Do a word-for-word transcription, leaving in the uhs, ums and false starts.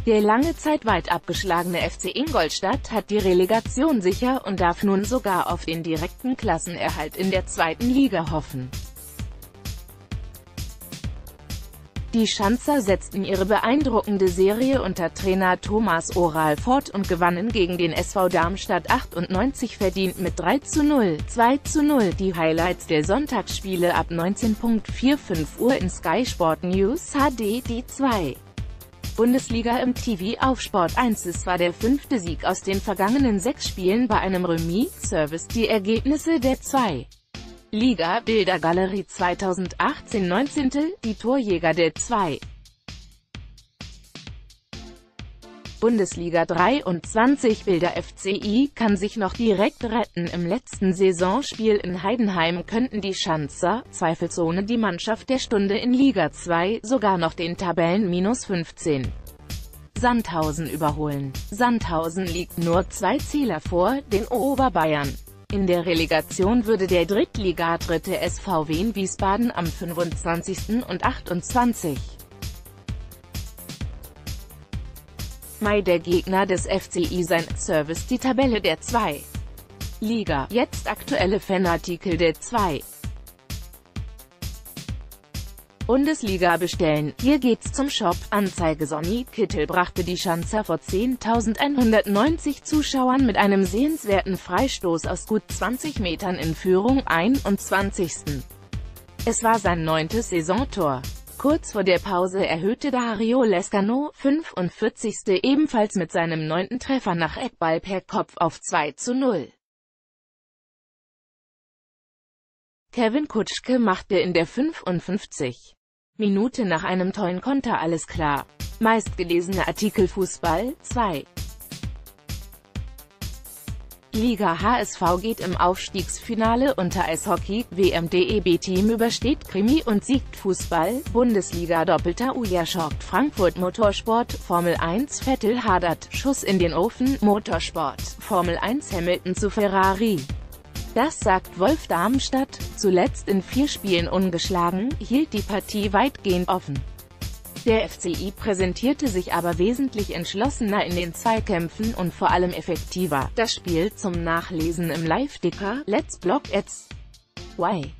Der lange Zeit weit abgeschlagene F C Ingolstadt hat die Relegation sicher und darf nun sogar auf den direkten Klassenerhalt in der zweiten Liga hoffen. Die Schanzer setzten ihre beeindruckende Serie unter Trainer Thomas Oral fort und gewannen gegen den S V Darmstadt achtundneunzig verdient mit drei zu null, zwei zu null. Die Highlights der Sonntagsspiele ab neunzehn Uhr fünfundvierzig Uhr in Sky Sport News H D die zwei. Bundesliga im T V auf Sport eins. Es war der fünfte Sieg aus den vergangenen sechs Spielen bei einem Remis. Service die Ergebnisse der zwei. Liga Bildergalerie zweitausendachtzehn neunzehnte. Die Torjäger der zwei. Bundesliga dreiundzwanzig. Bilder F C I kann sich noch direkt retten. Im letzten Saisonspiel in Heidenheim könnten die Schanzer, zweifelsohne die Mannschaft der Stunde in Liga zwei, sogar noch den Tabellen-Minus fünfzehn. Sandhausen überholen. Sandhausen liegt nur zwei Zähler vor den Oberbayern. In der Relegation würde der Drittliga-Dritte S V Wien Wiesbaden am fünfundzwanzigsten und achtundzwanzigsten Mai der Gegner des F C I sein. Service die Tabelle der zwei. Liga. Jetzt aktuelle Fanartikel der zwei. Bundesliga bestellen. Hier geht's zum Shop. Anzeige Sonny Kittel brachte die Schanzer vor zehntausendeinhundertneunzig Zuschauern mit einem sehenswerten Freistoß aus gut zwanzig Metern in Führung. einundzwanzigsten Es war sein neuntes Saisontor. Kurz vor der Pause erhöhte Dario Lescano, fünfundvierzigste ebenfalls mit seinem neunten Treffer nach Eckball per Kopf auf zwei zu null. Kevin Kutschke machte in der fünfundfünfzigsten Minute nach einem tollen Konter alles klar. Meistgelesene Artikel Fußball, zwei. Liga H S V geht im Aufstiegsfinale unter. Eishockey, W M D E B-Team übersteht Krimi und siegt. Fußball, Bundesliga doppelter Uja schockt Frankfurt. Motorsport, Formel eins Vettel hadert, Schuss in den Ofen. Motorsport, Formel eins Hamilton zu Ferrari. Das sagt Wolf Darmstadt. Zuletzt in vier Spielen ungeschlagen, hielt die Partie weitgehend offen. Der F C I präsentierte sich aber wesentlich entschlossener in den Zweikämpfen und vor allem effektiver. Das Spiel zum Nachlesen im Live-Ticker Let's Block Ads. Why?